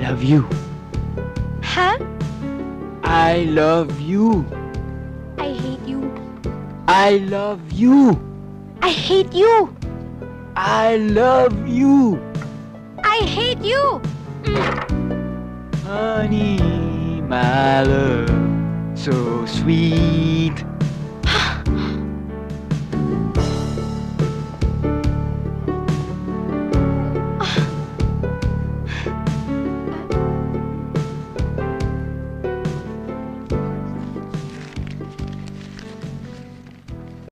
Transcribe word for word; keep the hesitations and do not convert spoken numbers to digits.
love you. Huh? I love you. I hate you. I love you. I hate you. I love you. I hate you. Honey, my love, so sweet.